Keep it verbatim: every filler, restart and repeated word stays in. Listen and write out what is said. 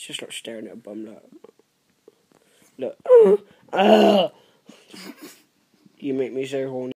just like staring at a bum like, look, uh, you make me so horny.